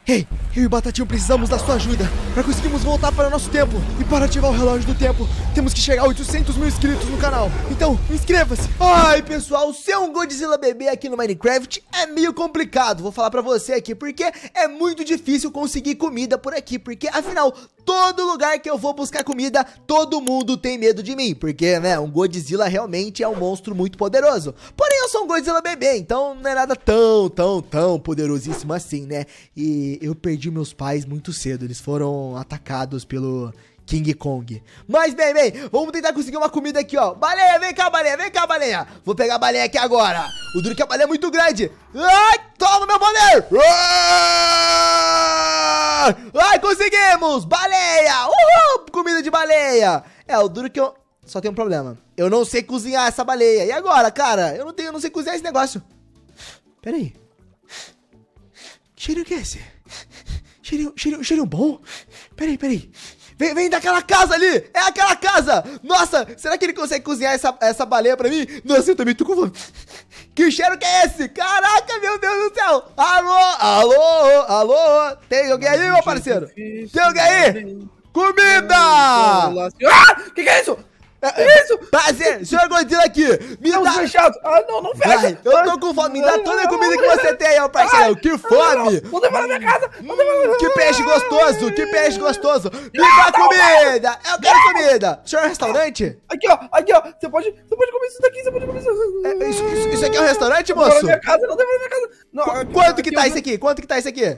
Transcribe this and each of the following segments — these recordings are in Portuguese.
Ei, eu e Batatinha precisamos da sua ajuda para conseguirmos voltar para o nosso tempo. E para ativar o relógio do tempo, temos que chegar a 800 mil inscritos no canal. Então, inscreva-se. Ai, pessoal, ser um Godzilla bebê aqui no Minecraft é meio complicado. Vou falar para você aqui, porque é muito difícil conseguir comida por aqui. Porque, afinal, todo lugar que eu vou buscar comida, todo mundo tem medo de mim. Porque, né, um Godzilla realmente é um monstro muito poderoso. Porém, eu sou um Godzilla bebê, então não é nada tão poderosíssimo assim, né? E eu perdi meus pais muito cedo. Eles foram atacados pelo King Kong. Mas bem, vamos tentar conseguir uma comida aqui, ó. Baleia, vem cá, baleia. Vou pegar a baleia aqui agora. O duro que a baleia é muito grande. Ai, toma meu poder. Ai, conseguimos. Baleia. Uhul, comida de baleia. É, o duro que eu... Só tem um problema. Eu não sei cozinhar essa baleia. E agora, cara? Eu não sei cozinhar esse negócio. Pera aí. Que cheirinho que é esse? Cheirinho bom? Peraí. Vem daquela casa ali! É aquela casa! Nossa, será que ele consegue cozinhar essa baleia pra mim? Nossa, eu também tô com fome. Que cheiro que é esse? Caraca, meu Deus do céu! Alô? Tem alguém aí, meu parceiro? Tem alguém aí? Comida! Que é isso? Isso! Prazer, senhor Godzilla aqui! Me dá... fechado! Ah, não fecha! Vai, eu tô com fome, me dá toda a comida que você tem, meu parceiro! Que fome! Não leva na minha casa! Que peixe gostoso! Me dá comida! Eu quero comida! O senhor é um restaurante? Aqui, ó! Você pode comer isso daqui, Isso aqui é um restaurante, moço? Não leva na minha casa, não leva na minha casa! Não, Quanto que tá isso aqui? Quanto que tá isso aqui?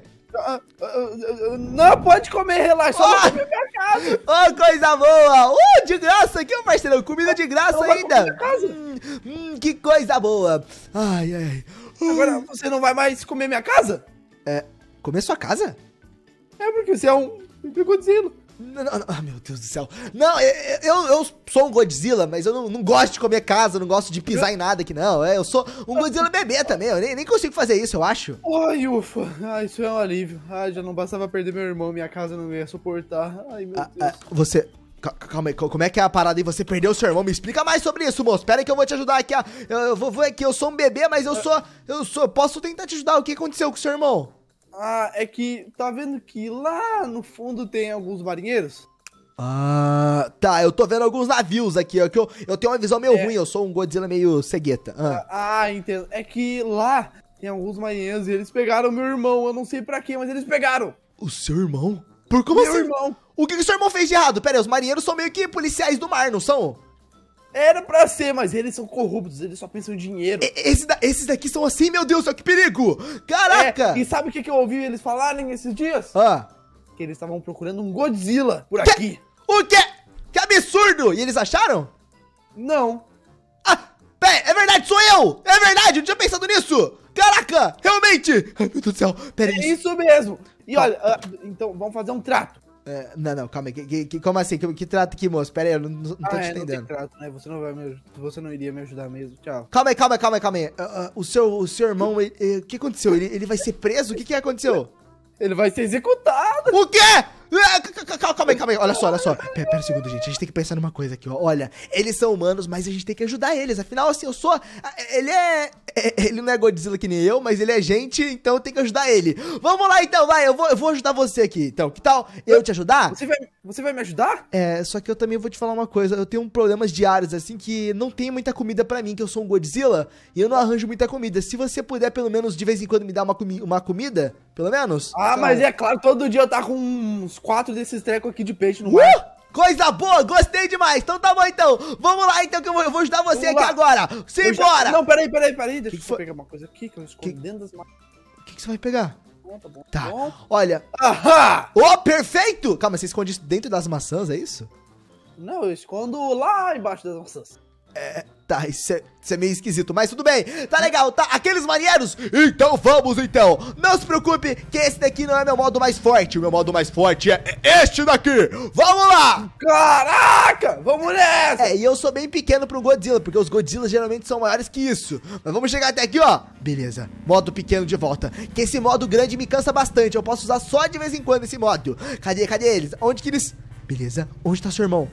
Não pode comer, relaxa, só não comer minha casa! Oh, coisa boa! De graça aqui, meu parceiro! Comida de graça ainda! Que coisa boa! Ai. Agora, você não vai mais comer minha casa? Comer sua casa? É, porque você é um Godzilla. Não, meu Deus do céu. Não, eu sou um Godzilla, mas eu não gosto de comer casa, não gosto de pisar em nada aqui, não. Eu sou um Godzilla bebê também, eu nem consigo fazer isso, eu acho. Ai, ufa. Isso é um alívio. Já não bastava perder meu irmão, minha casa não ia suportar. Ai, meu Deus. Você... Calma aí, como é que é a parada aí? Você perdeu o seu irmão? Me explica mais sobre isso, moço. Pera aí que eu vou te ajudar aqui, ó. Eu vou aqui, eu sou um bebê, mas posso tentar te ajudar. O que aconteceu com o seu irmão? É que, tá vendo que lá no fundo tem alguns marinheiros? Tá, eu tô vendo alguns navios aqui, ó, que eu tenho uma visão meio ruim, eu sou um Godzilla meio cegueta. Entendo. É que lá tem alguns marinheiros e eles pegaram meu irmão, eu não sei pra quê, mas eles pegaram. O seu irmão? Como assim? Meu irmão. O que o seu irmão fez de errado? Pera aí, os marinheiros são meio que policiais do mar, não são? Era pra ser, mas eles são corruptos, eles só pensam em dinheiro. Esses daqui são assim, meu Deus, que perigo! Caraca! E sabe o que eu ouvi eles falarem esses dias? Que eles estavam procurando um Godzilla por aqui. O quê? Que absurdo! E eles acharam? Não. Pera, é verdade, sou eu! É verdade, eu não tinha pensado nisso! Caraca, realmente! Ai, meu Deus do céu, pera aí. Isso mesmo! E olha, então vamos fazer um trato. Não, calma aí, como assim? Que trato aqui, moço? Pera aí, eu não tô te entendendo. Não tem trato, né? Você não iria me ajudar mesmo, tchau. Calma aí. O seu irmão, o que aconteceu? Ele vai ser preso? O que aconteceu? Ele vai ser executado. O quê? Calma aí, olha só. Pera um segundo, gente, a gente tem que pensar numa coisa aqui, ó. Olha, eles são humanos, mas a gente tem que ajudar eles. Afinal, assim, ele não é Godzilla que nem eu, mas ele é gente, então eu tenho que ajudar ele. Vamos lá, então, vai, eu vou ajudar você aqui. Então, que tal eu te ajudar? Você vai me ajudar? Só que eu também vou te falar uma coisa. Eu tenho problemas diários, assim, que não tem muita comida pra mim, que eu sou um Godzilla, e eu não arranjo muita comida. Se você puder, pelo menos, de vez em quando, me dar uma comida, pelo menos. Mas é claro, todo dia eu tá com uns 4 desses trecos aqui de peixe no mar. Coisa boa, gostei demais. Então tá bom, então. Vamos lá, então, que eu vou ajudar você aqui agora. Simbora. Não, peraí. Deixa eu pegar uma coisa aqui que eu escondo dentro das maçãs. O que você vai pegar? Tá bom. Tá, olha. Perfeito. Calma, você esconde isso dentro das maçãs, é isso? Não, eu escondo lá embaixo das maçãs. Tá, isso é meio esquisito, mas tudo bem. Tá legal, tá? Aqueles marinheiros? Então vamos, então. Não se preocupe que esse daqui não é meu modo mais forte. O meu modo mais forte é este daqui. Vamos lá! Caraca! Vamos nessa! E eu sou bem pequeno pro Godzilla, porque os Godzillas geralmente são maiores que isso. Mas vamos chegar até aqui, ó. Beleza, modo pequeno de volta. Que esse modo grande me cansa bastante. Eu posso usar só de vez em quando esse modo. Cadê eles? Onde que eles... Beleza, onde tá seu irmão?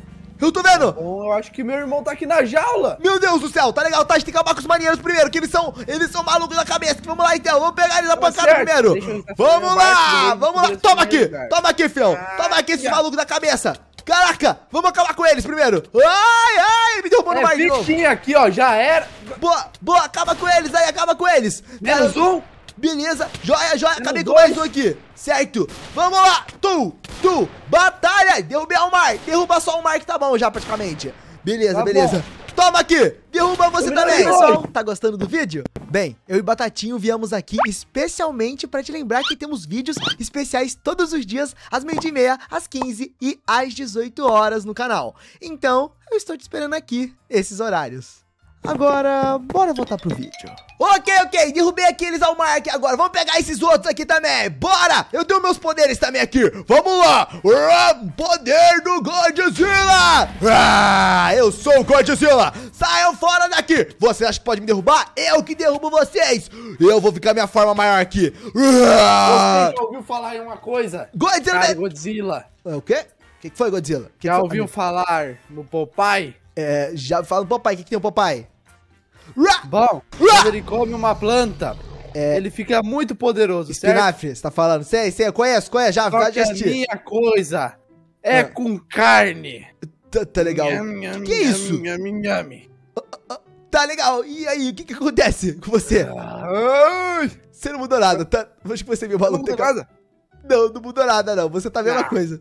Eu tô vendo. Bom, eu acho que meu irmão tá aqui na jaula. Meu Deus do céu, tá legal, tá? A gente tem que acabar com os marinheiros primeiro, que eles são malucos da cabeça. Vamos lá, então, vamos pegar eles na pancada certo. primeiro. Deixa eu estacionar Vamos o lá, barco, vamos lá. deixa eu Toma aqui, estacionar o lugar. fião. Toma aqui esses malucos da cabeça. Caraca, vamos acabar com eles primeiro. Ai, me derrubou no mar de novo. Fictinha aqui, ó, já era. Boa, acaba com eles aí, acaba com eles. Menos um. Beleza, joia, acabei com dois. mais um aqui. Certo, vamos lá. Batalha, derrubei o mar. Derruba só o mar que tá bom já praticamente. Beleza, Tá beleza. bom. Toma aqui, derruba você Dominando também. dois. Pessoal, tá gostando do vídeo? Bem, eu e Batatinho viemos aqui especialmente pra te lembrar que temos vídeos especiais todos os dias, às 12h30, às 15 e às 18 horas no canal. Então, eu estou te esperando aqui, esses horários. Agora, bora voltar pro vídeo. Ok, derrubei aqueles ao mar aqui agora. Vamos pegar esses outros aqui também. Bora! Eu tenho meus poderes também aqui. Vamos lá! Poder do Godzilla! Eu sou o Godzilla! Saiam fora daqui! Você acha que pode me derrubar? Eu que derrubo vocês! Eu vou ficar minha forma maior aqui. Você já ouviu falar em uma coisa? Godzilla! Cara, Godzilla. O quê? O que foi, Godzilla? Já ouviu falar no Popeye? Já fala do Popeye. O que tem o Popeye? Bom, quando ele come uma planta, ele fica muito poderoso, certo? Espinafre, você tá falando? Sei, conheço, já Só que a assisti. minha coisa é com carne. Tá legal. Que isso? Tá legal. E aí, o que acontece com você? Você não mudou nada, tá? Acho que você viu o maluco. Não mudou nada? Não mudou nada, não. Você tá a mesma coisa.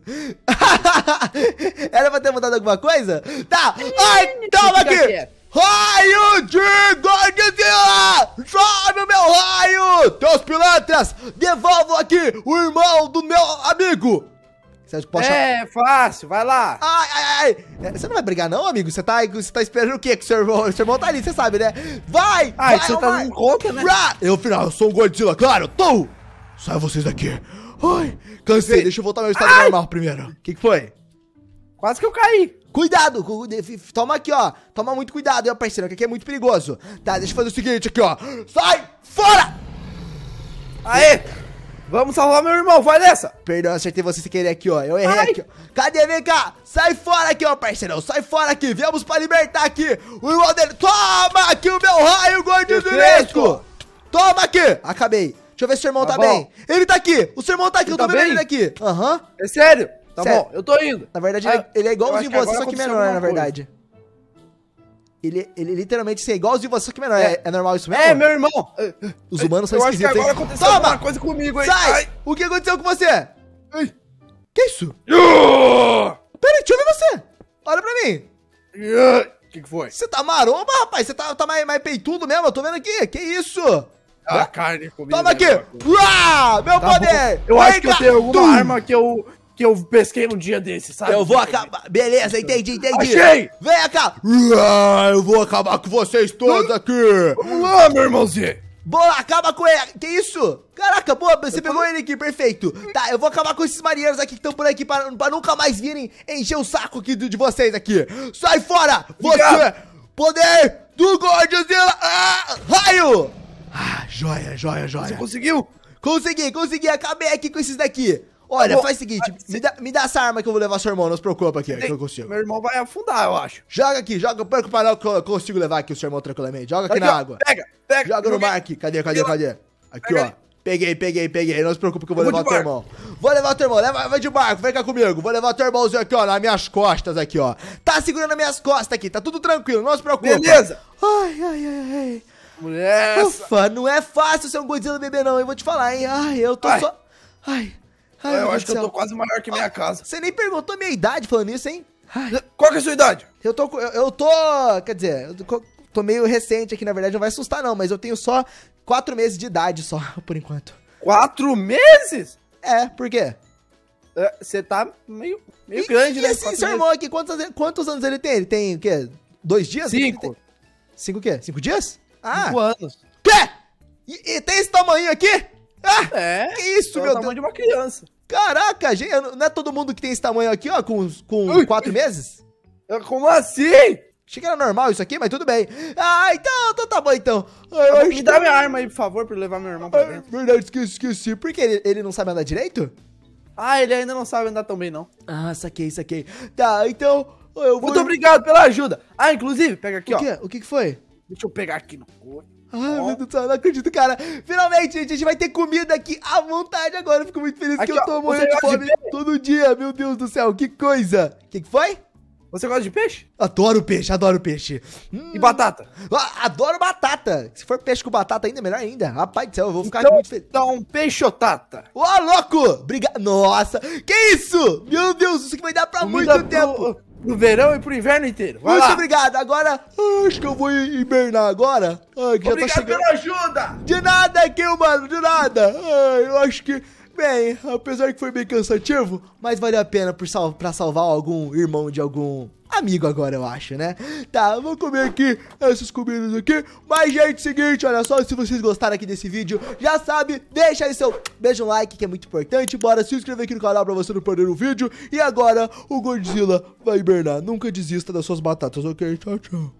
Era pra ter mudado alguma coisa? Tá. Ai, toma aqui. Raio de Godzilla! Sobe o meu raio! Teus pilantras! Devolvam aqui o irmão do meu amigo! Você acha que pode fácil, vai lá! Ai! Você não vai brigar não, amigo? Você tá esperando o quê? Que o seu irmão tá ali, você sabe, né? Vai! Ai, vai, você tá dando conta, né? Eu sou um Godzilla, claro! Sai vocês daqui! Ai, cansei, deixa eu voltar ao meu estado normal primeiro. O que foi? Quase que eu caí! Cuidado, toma aqui, ó. Toma muito cuidado, hein, parceiro, que aqui é muito perigoso. Tá, deixa eu fazer o seguinte aqui, ó. Sai fora! Aê! Vamos salvar meu irmão, vai nessa! Perdão, acertei você sem querer aqui, ó. Eu errei aqui, ó. Cadê? Vem cá! Sai fora aqui, ó, parceirão. Sai fora aqui. Viemos pra libertar aqui o irmão dele. Toma aqui o meu raio gordilesco! Toma aqui! Acabei. Deixa eu ver se o seu irmão tá bem. Ele tá aqui. O seu irmão tá aqui, eu tô vendo ele aqui. Aham. É sério? Tá Sério. bom, eu tô indo. Na verdade, ele é igualzinho você, só que menor, na verdade. Ele literalmente é igualzinho você, só que menor. É normal isso mesmo? É, meu irmão. Os humanos são eu acho que esquisitos, agora hein? aconteceu alguma coisa comigo, hein? Sai! Ai. O que aconteceu com você? Ai. Que isso? Peraí, deixa eu ver você. Olha pra mim. O que foi? Você tá maromba, rapaz? Você tá mais peitudo mesmo? Eu tô vendo aqui. Que isso? A carne comigo. Toma aqui. Meu poder. Eu acho que eu tenho alguma arma que eu pesquei um dia desse, sabe? Eu vou acabar. Beleza, entendi. Achei! Vem cá. Eu vou acabar com vocês todos aqui. Vamos lá, meu irmãozinho. Boa, acaba com ele. Que isso? Caraca, boa, você pegou ele aqui, perfeito. Tá, eu vou acabar com esses marinheiros aqui que estão por aqui pra nunca mais virem encher o saco aqui de vocês aqui. Sai fora! Você! Poder do Godzilla! Raio! Joia. Você conseguiu? Consegui, acabei aqui com esses daqui. Olha, faz o seguinte, me dá essa arma que eu vou levar seu irmão, não se preocupa aqui, que eu consigo. Meu irmão vai afundar, eu acho. Joga aqui, preocupa não que eu consigo levar aqui o seu irmão tranquilamente. Joga aqui na água. Pega. Joga no mar aqui, cadê? Aqui, ó. Peguei, não se preocupe que eu vou levar o teu irmão. Vou levar o teu irmão, vai de barco, vem cá comigo. Vou levar o teu irmãozinho aqui, ó, nas minhas costas aqui, ó. Tá segurando as minhas costas aqui, tá tudo tranquilo, não se preocupe. Beleza. Ai. Mulher. Ufa, não é fácil ser um Godzilla bebê não, eu vou te falar, hein. Eu tô só... Eu acho que eu tô quase maior que minha casa. Você nem perguntou a minha idade falando isso, hein? Qual que é a sua idade? Eu tô, quer dizer, eu tô meio recente aqui, na verdade, não vai assustar não, mas eu tenho só 4 meses de idade só, por enquanto. 4 meses? Por quê? Você tá meio grande, né? E esse seu irmão aqui, quantos anos ele tem? Ele tem o quê? 2 dias? 5. 5 o quê? 5 dias? 5 anos. Quê? E tem esse tamanho aqui? Que isso, meu Deus? É o tamanho de uma criança. Caraca, gente, não é todo mundo que tem esse tamanho aqui, ó, com 4 meses? Como assim? Achei que era normal isso aqui, mas tudo bem. Então tá bom, então. Me dá minha arma aí, por favor, pra eu levar meu irmão pra dentro. Verdade, esqueci. Por que ele não sabe andar direito? Ele ainda não sabe andar tão bem, não. Saquei. Tá, então, Eu vou... Muito obrigado pela ajuda. Ah, inclusive, pega aqui, O ó. quê? O que que foi? Deixa eu pegar aqui no... Ai, meu Deus do céu, não acredito, cara. Finalmente, gente, a gente vai ter comida aqui à vontade agora. Eu fico muito feliz Aqui, que eu ó, tô você morrendo de gosta de fome peixe? todo dia. Meu Deus do céu, que coisa. O que foi? Você gosta de peixe? Adoro peixe, adoro peixe. E batata? Adoro batata. Se for peixe com batata ainda, melhor ainda. Rapaz do céu, eu vou ficar Então, muito feliz. então peixotata. Ô, louco! Obrigado. Nossa, que isso? Meu Deus, isso aqui vai dar pra muito tempo. Pro verão e pro inverno inteiro. Vai Muito lá. obrigado. Agora, acho que eu vou hibernar agora. Ai, que já tá Obrigado chegando. pela ajuda. De nada aqui, mano, de nada. Ai, eu acho que, bem, apesar que foi bem cansativo, mas valeu a pena pra salvar algum irmão de algum amigo agora, eu acho, né? Tá, eu vou comer aqui essas comidas aqui. Mas, gente, seguinte, olha só, se vocês gostaram aqui desse vídeo, já sabe, deixa aí seu beijo, like, que é muito importante. Bora se inscrever aqui no canal pra você não perder o vídeo. E agora, o Godzilla vai hibernar. Nunca desista das suas batatas, ok? Tchau, tchau.